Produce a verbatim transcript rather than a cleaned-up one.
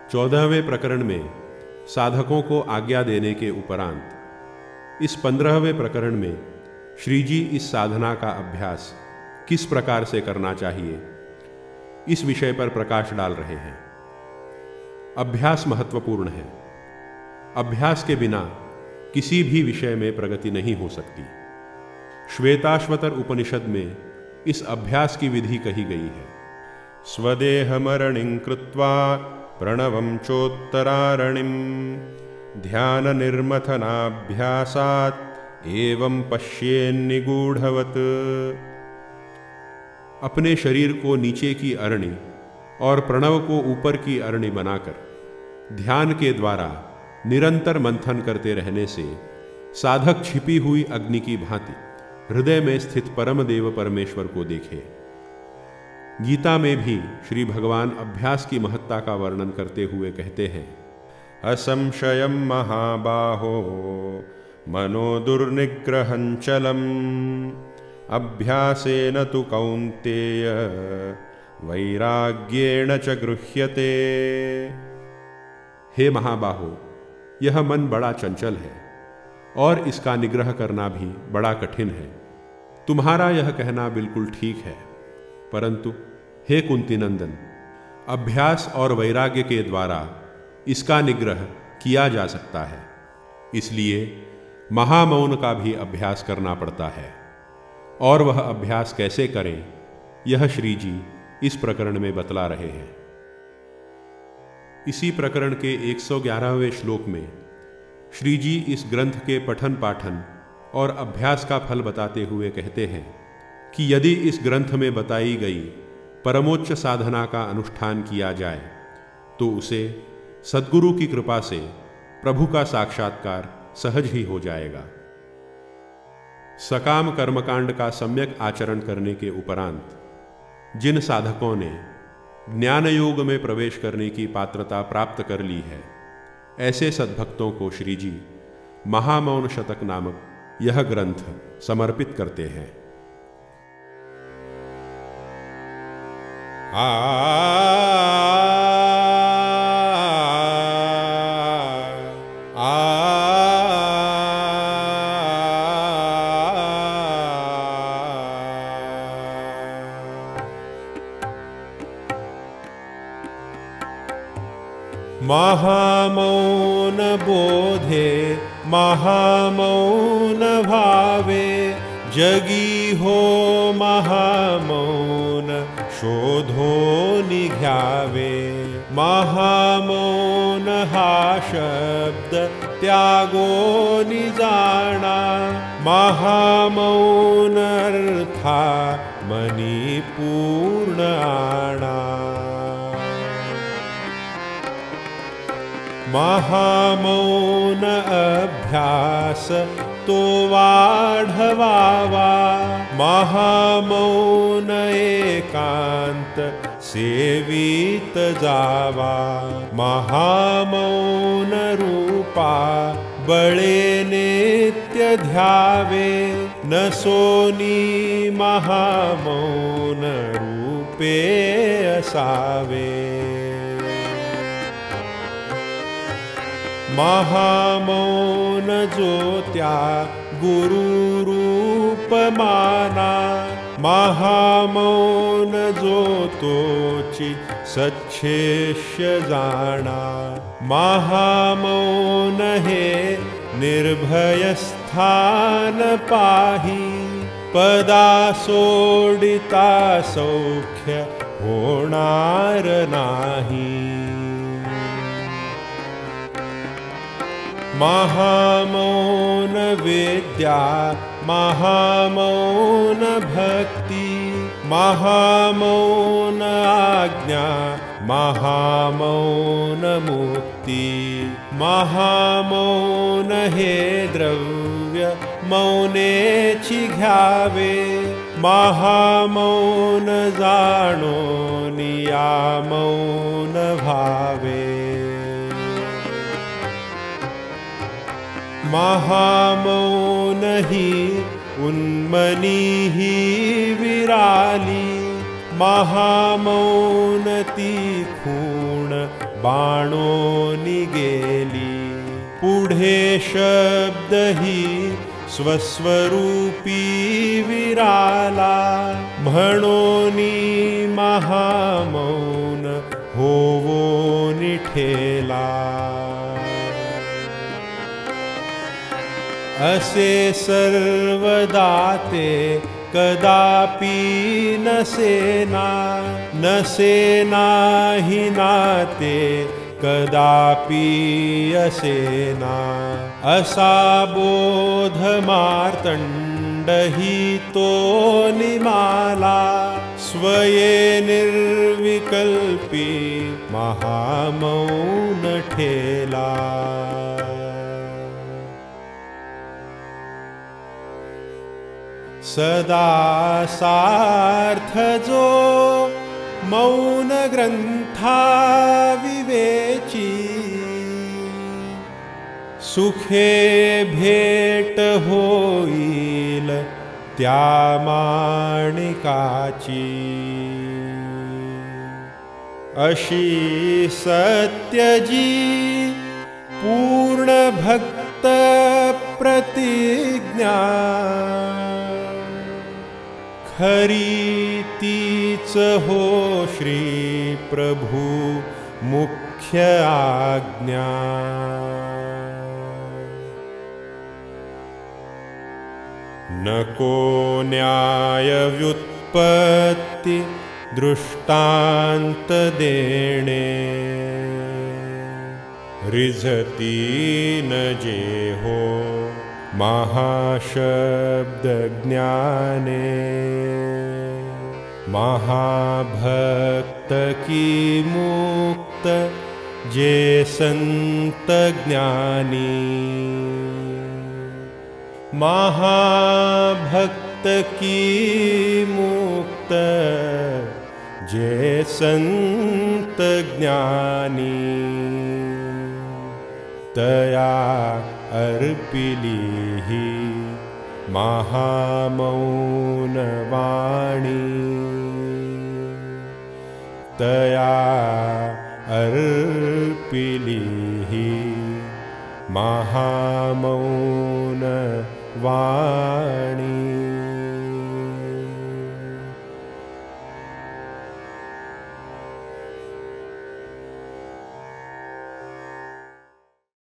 चौदहवें प्रकरण में साधकों को आज्ञा देने के उपरांत इस पंद्रहवें प्रकरण में श्री जी इस साधना का अभ्यास किस प्रकार से करना चाहिए, इस विषय पर प्रकाश डाल रहे हैं। अभ्यास महत्वपूर्ण है। अभ्यास के बिना किसी भी विषय में प्रगति नहीं हो सकती। श्वेताश्वतर उपनिषद में इस अभ्यास की विधि कही गई है। स्वदेहमरणिं कृत्वा प्रणवं चोत्तरारणिं ध्यान निर्मथनाभ्यासात् एवं पश्येन्निगूढ़वत्। अपने शरीर को नीचे की अरणि और प्रणव को ऊपर की अरणि बनाकर ध्यान के द्वारा निरंतर मंथन करते रहने से साधक छिपी हुई अग्नि की भांति हृदय में स्थित परम देव परमेश्वर को देखे। गीता में भी श्री भगवान अभ्यास की महत्ता का वर्णन करते हुए कहते हैं, असंशयं महाबाहो मनो दुर्निग्रहंचलम् अभ्यासेन तु कौन्तेय वैराग्येण च गृह्यते। हे महाबाहो, यह मन बड़ा चंचल है और इसका निग्रह करना भी बड़ा कठिन है। तुम्हारा यह कहना बिल्कुल ठीक है, परंतु हे कुंती नंदन, अभ्यास और वैराग्य के द्वारा इसका निग्रह किया जा सकता है। इसलिए महामौन का भी अभ्यास करना पड़ता है। और वह अभ्यास कैसे करें, यह श्री जी इस प्रकरण में बतला रहे हैं। इसी प्रकरण के एक सौ ग्यारहवें श्लोक में श्री जी इस ग्रंथ के पठन पाठन और अभ्यास का फल बताते हुए कहते हैं कि यदि इस ग्रंथ में बताई गई परमोच्च साधना का अनुष्ठान किया जाए तो उसे सद्गुरु की कृपा से प्रभु का साक्षात्कार सहज ही हो जाएगा। सकाम कर्मकांड का सम्यक आचरण करने के उपरांत जिन साधकों ने ज्ञान योग में प्रवेश करने की पात्रता प्राप्त कर ली है, ऐसे सद्भक्तों को श्री जी महामौन शतक नामक यह ग्रंथ समर्पित करते हैं। आ, आ, आ महामौन बोधे महामौन भावे जगी हो महामौन शोधो निघ्यावे। महामौन हा शब्द त्यागो निजाणा महामौन अर्था मनी पूर्ण आणा। महामौन अभ्यास तो वाढवावा महामौन एकांत सेवित जावा। महामौन रूपा बळे नित्य ध्यावे न सोनी महामौन रूपे असावे। महामौन ज्योत्या गुरु रूप माना महामौन ज्योतोची सच्छेष्य जाना। महामौन हे निर्भय स्थान पाही पदा सोडिता सौख्य होणार नाही। महामौन विद्या महामौन भक्ति महामौन आज्ञा महामौन मुक्ति। महामौन हे द्रव्य मौनेची घ्यावे महामौन जाणो निया मौन भावे। महामौन ही उन्मनी ही विराली महामौन तीक्ष्ण बाणो निगेली, पुढे शब्द ही स्वस्वरूपी विराला, म्हणोनी महामौन होवो निठेला। असे सर्वदाते कदापि नसेना, नसेना हि नाते कदापि असेना। असा बोध मार्तंड हि तो निमाला, स्वये निर्विकल्पी महामौन ठेला। सदा सार्थ जो मौन ग्रंथा विवेची, सुखे भेट होईल त्या माणिकाची। अशी सत्यजी पूर्ण भक्त प्रतिज्ञा, खरी तीच हो श्री प्रभु मुख्य आज्ञा। नको न्याय व्युत्पत्ति दृष्टांत देणे, रिझती न जे हो महाशब्द ज्ञाने। महाभक्त की मुक्त जे संत ज्ञानी, महाभक्त की मुक्त जे संत ज्ञानी। तया अर्पिली ही महामौन वाणी, तया अर्पिली ही महामौन वाणी।